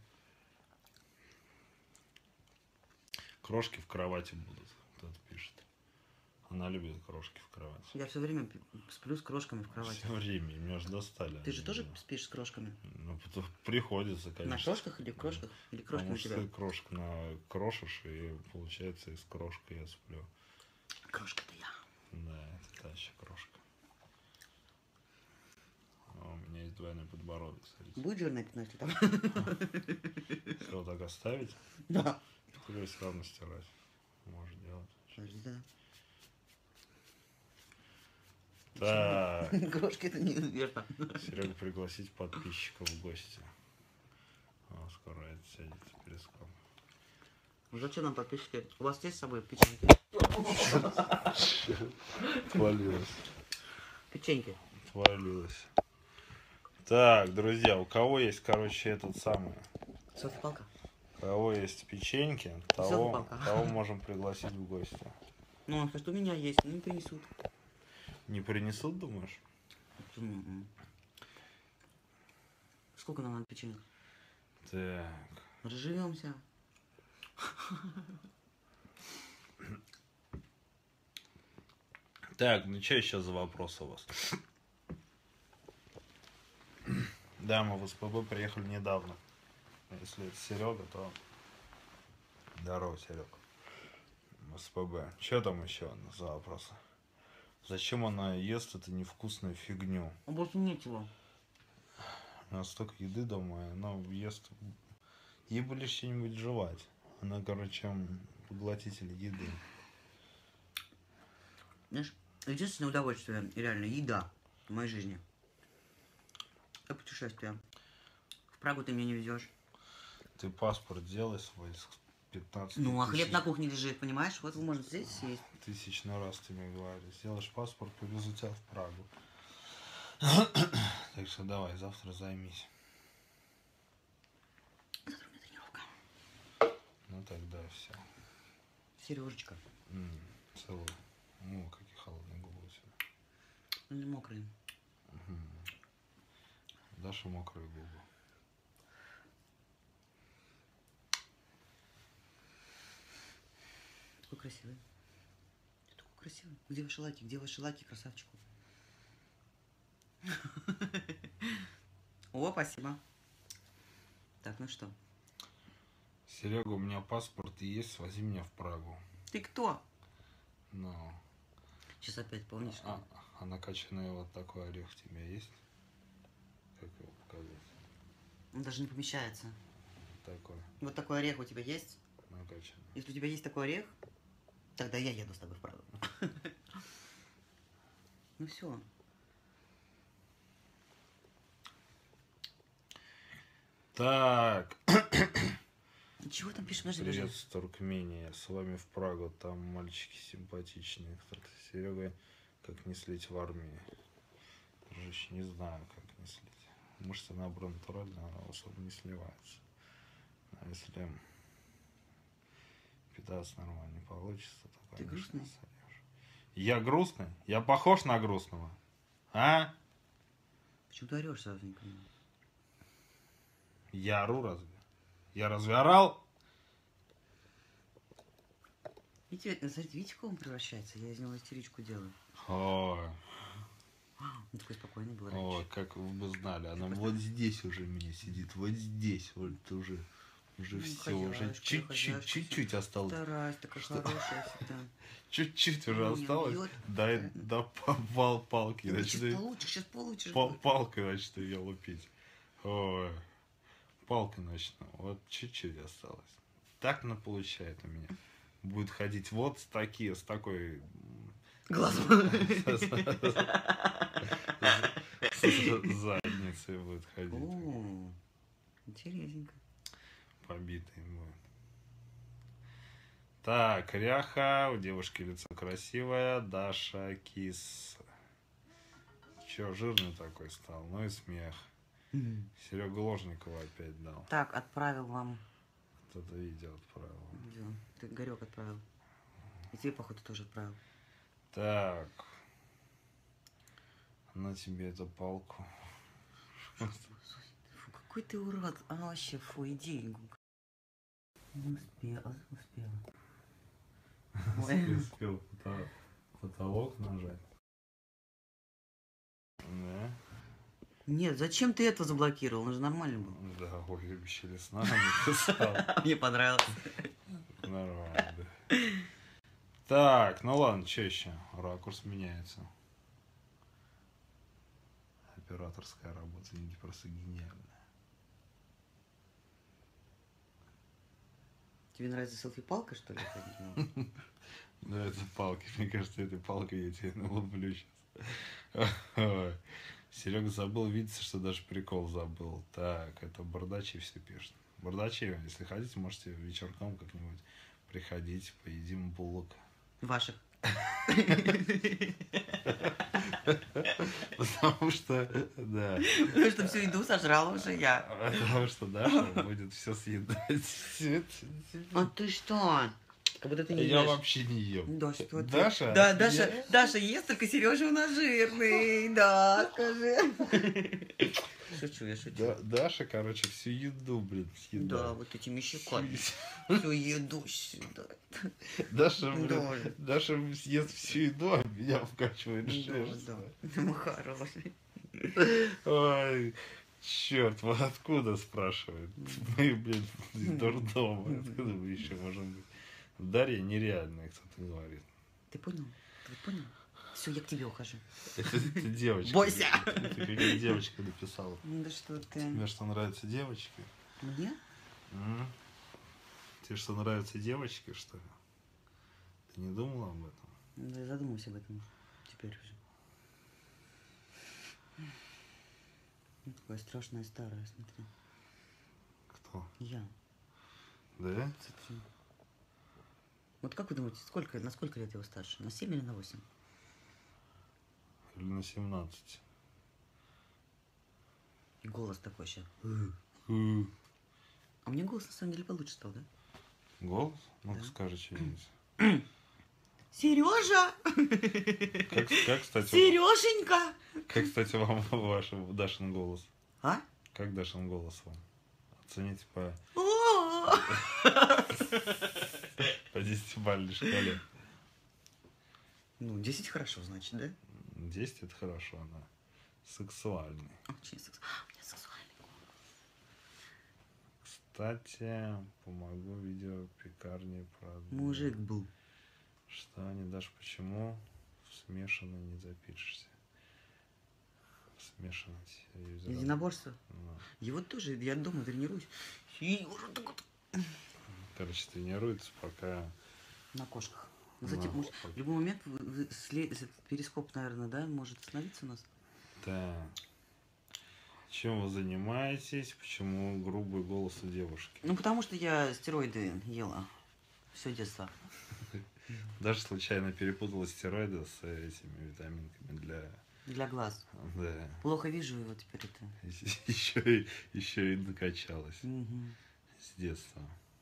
Крошки в кровати будут, кто-то пишет. Она любит крошки в кровати. Я все время сплю с крошками в кровати. Все время, меня же достали. Ты же тоже спишь с крошками? Ну, приходится, конечно. На крошках или в крошках? Или крошки на тебя? Ты крошку крошишь, и получается из крошки я сплю. Крошка-то я. Да, это та еще крошка. А у меня есть двойной подбородок, смотрите. Будет жирная 15 там? Все так оставить? Да. Или все равно стирать? Можешь делать. Подожди, да. Так. Крошки это неизбежно. Серега пригласить подписчиков в гости. Скоро это сядет перископ. Зачем нам подписчики? У вас есть с собой печеньки? Отвалилось. Печеньки. Отвалилось. Так, друзья, у кого есть, короче, этот самый... Селфи-палка? У кого есть печеньки, того можем пригласить в гости. Ну, он скажет, у меня есть, но не принесут. Не принесут, думаешь? Сколько нам надо печенек? Так. Разживемся. Так, ну что еще за вопрос у вас? Да, мы в СПБ приехали недавно. Если это Серега, то... Здорово, Серега. СПБ. Что там еще за вопросы? Зачем она ест эту невкусную фигню? А больше нечего. У нас столько еды дома, и она ест... Ей бы лишь что-нибудь жевать. Она, короче, поглотитель еды. Знаешь, единственное удовольствие, реально, еда в моей жизни. Это путешествие. В Прагу ты меня не везешь. Ты паспорт делай свой с 15 Ну, а хлеб на кухне лежит, понимаешь? Вот можно здесь съесть. Тысячный раз тебе говорю. Сделаешь паспорт, повезу тебя в Прагу. Так что давай, завтра займись. Завтра у меня тренировка. Ну тогда все. Сережечка. Целую. Ну, какие холодные губы у тебя. Они мокрые. Даша мокрые губы. Такой красивый. Ты такой красивый. Где ваши лайки? Где ваши лайки, красавчику? О, спасибо. Так, ну что? Серега, у меня паспорт есть, свози меня в Прагу. Ты кто? Ну. Сейчас опять помнишь? А накачанный вот такой орех у тебя есть? Как его показать? Он даже не помещается. Такой. Вот такой орех у тебя есть? Накачанный. Если у тебя есть такой орех, тогда я еду с тобой в Прагу. Ну все. Так. Чего там пишешь? Подожди, Привет, подожди. Туркмения. С вами в Прагу. Там мальчики симпатичные. Кстати, Серега, как не слить в армии? Дружище, не знаю, как не слить. Мышцы наоборот натурально, она особо не сливается. А если питаться нормально не получится, то, Ты конечно, грустный? сольешь. Я грустный? Я похож на грустного? А? Почему ты орешь сразу, не понимаю? Я ору разве? Я разве орал? Видите, смотрите, видите, в кого он превращается? Я из него истеричку делаю. Ой, Он такой спокойный был ой, раньше. как вы бы знали, она вот здесь уже меня сидит, вот здесь, вот уже все, уже чуть-чуть осталось. Стараюсь, такая хорошая всегда. Чуть-чуть уже Меня осталось. бьет. Да палки. Сейчас получишь. Палкой начну ее лупить. Ой, палкой начну. Вот чуть-чуть осталось. Так она получает у меня. Будет ходить вот с такой... Глаз. Задницей будет ходить. О, интересненько. Побитый будет. Так, ряха, у девушки лицо красивое, Даша кис. Че, жирный такой стал, ну и смех. Серега Ложникова опять дал. Так, отправил вам. Кто-то видео отправил. Видео. Ты Игорек отправил. И тебе, походу, тоже отправил. Так. На тебе эту палку. Фу, какой ты урод. А вообще, фу, иди. Не успела. Успел потолок нажать. Да? Нет, зачем ты это заблокировал? Он же нормальный был. Да, ой, обещали с нами написал. Мне понравилось. Нормально, да. Так, ну ладно, что еще? Ракурс меняется. Операторская работа, не просто гениальная. Тебе нравится селфи-палка, что ли? Я не понимаю. Да, это палки. Мне кажется, этой палкой я тебе налуплю сейчас. Серега забыл, видится, что даже прикол забыл. Так, это Бардачи все пишет. Бардачи, если хотите, можете вечерком как-нибудь приходить, поедим булок. Ваших. Потому что, да. Потому что всю еду сожрала уже я. Потому что Даша будет все съедать. А ты что? Как будто ты не Я ешь. вообще не ем. Да, что ты? Даша? Да, Даша ест, только Сережа у нас жирный. Да, скажи. Шучу, я шучу. Даша, короче, всю еду, блин, съедает. Да, вот этими щеками. Всю еду сюда. Даша, Да. блин, Даша съест всю еду, а меня вкачивает жир. Да. Ну, хороший. Ой, черт, вы откуда, спрашивает? Мы, блин, из дурдома. Откуда мы еще можем быть? Дарья нереальная, кто-то говорит. Ты понял? Ты понял? Все, я к тебе ухожу. Это девочка. Бойся! Это какая девочка написала. Ну да что ты? Тебе что, нравятся девочки? Мне? Тебе что, нравятся девочки, что ли? Ты не думала об этом? Да, я задумаюсь об этом теперь уже. Ну, такое страшное старое, смотри. Кто? Я. Да? Смотри. Вот как вы думаете, на сколько лет его старше? На 7 или на 8? Или на 17? И голос такой сейчас. Голос? А мне голос на самом деле получше стал, да? Ну-ка Да. скажи что-нибудь. Сережа! Как, кстати, Сереженька! как, кстати, вам ваш Дашин голос? А? Как Дашин голос вам? Оцените по О! 10-бальной шкале. Ну, 10 хорошо, значит, да? 10 это хорошо, она сексуальный. Очень сексуальный. У меня сексуальный голос. Кстати, помогу видео пекарни продать. Мужик был. Что не дашь, почему в смешанный не запишешься? Смешанный. Единоборство. Ну, Его тоже, я дома тренируюсь. И уже так вот короче, тренируется, пока... на кошках. Ну, кстати, Ну, может, в любой момент этот перископ, наверное, да, может остановиться у нас. Да. Чем вы занимаетесь? Почему грубый голос у девушки? Ну, потому что я стероиды ела все детство. Даже случайно перепутала стероиды с этими витаминками Для глаз. Да. Плохо вижу его теперь это. Еще и накачалась Мгм. с детства.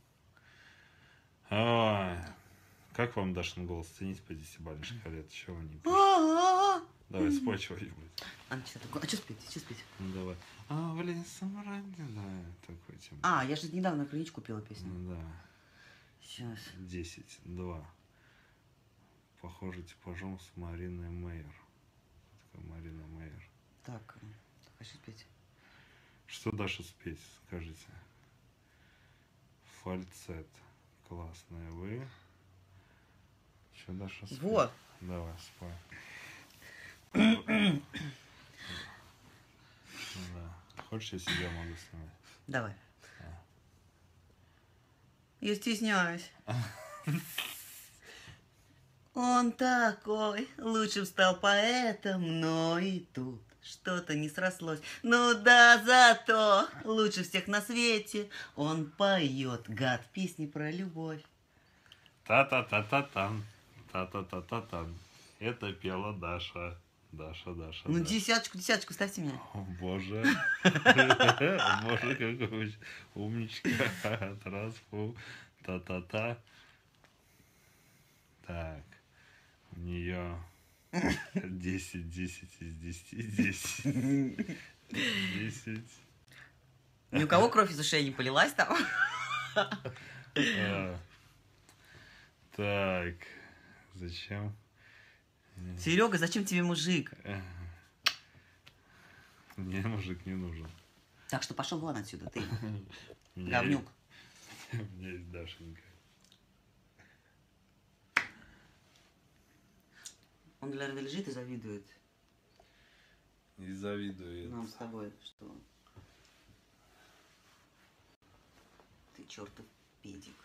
Ой. Как вам Дашин голос? Цените по 10-бальной шкале. Чего вы не пишете? А-а-а! Давай, спой чего-нибудь. А что такое? А что спеть? Что спеть? Ну, давай. А в лесом ранее, такой тем. А, я же недавно на клиничку пела песню. Ну, да. Сейчас. 10, 2. Похоже типажом с Мариной Мейер. Кто такая Марина Мейер? Так, хочу спеть. Что Даша спеть, скажите? Фальцет. Классная вы. Что Даша спеть? Вот. Давай, спой. Да. Хочешь, я себя могу снимать? Давай. Я стесняюсь. Он такой, лучшим стал поэтом, но и тут что-то не срослось. Ну да, зато лучше всех на свете он поет, гад, песни про любовь. Та-та-та-та-тан. Та-та-та-та-тан. Это пела Даша. Даша. Ну, Даша. десяточку ставьте мне. О, боже. Боже, какой умничка. Трасфу. Та-та-та. Так. У нее 10 из 10. 10. 10. Ни у кого кровь из ушей не полилась там? Так. Зачем? Серега, зачем тебе мужик? Мне мужик не нужен. Так что пошел вон отсюда, ты Меня говнюк. У меня есть Дашенька. Он, наверное, лежит и завидует Не завидую. нам с тобой, что ты чертов педик.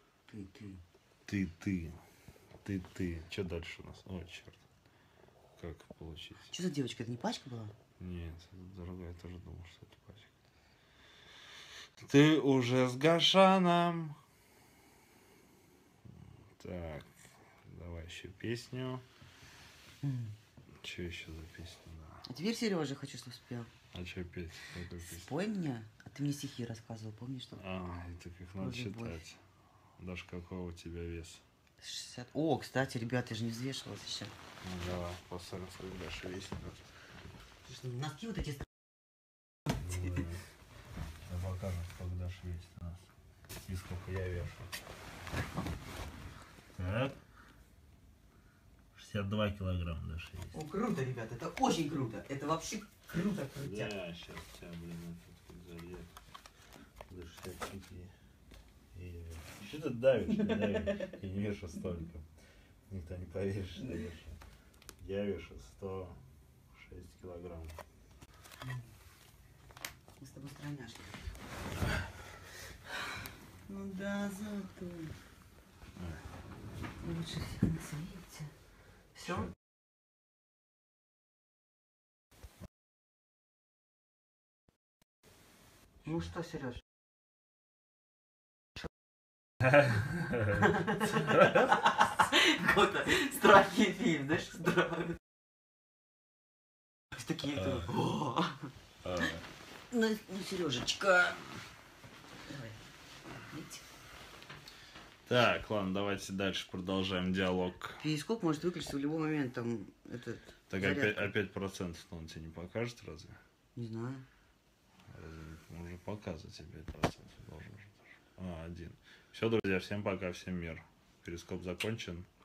Ты. Ты. Что дальше у нас? Ой, черт. Как получить? Что за девочка? Это не пачка была? Нет, это другая. Я тоже думал, что это пачка. Ты уже с Гашаном. Так, давай еще песню. Что еще за песня? Да. А теперь Сережа хочу, чтобы спел. А что петь? Какую песню? Спой меня. А ты мне стихи рассказывал, помнишь, что? Это как надо Любовь. читать. Даш, какого у тебя вес? 60. О, кстати, ребята, я же не взвешивалась еще. Ну, давай, посмотрим, сколько Даша весит. Носки вот эти... Покажем, сколько Даша весит у нас. И сколько я вешу. Так. 62 килограмма Даша есть. О, круто, ребята, это очень круто. Это вообще круто, крутяк. Да, сейчас тебя, блин, этот залет. До 65. Что ты давишь? Я не вешу столько. Никто не поверит, что я вешу. Я вешу 106 килограмм. Мы с тобой стройняшки. Ну да, зато. Лучше всех на свете. Все? Ну что, Сереж? Какой-то страшный фильм, знаешь, страшный. Такие, ну, Сережечка. Давай. Видите? Так, ладно, давайте дальше продолжаем диалог. Перископ может выключиться в любой момент, там, этот, Так зарядка. опять процентов он тебе не покажет разве? Не знаю. Он уже показывает тебе 5% должен уже. 1. Все, друзья, всем пока, всем мир. Перископ закончен.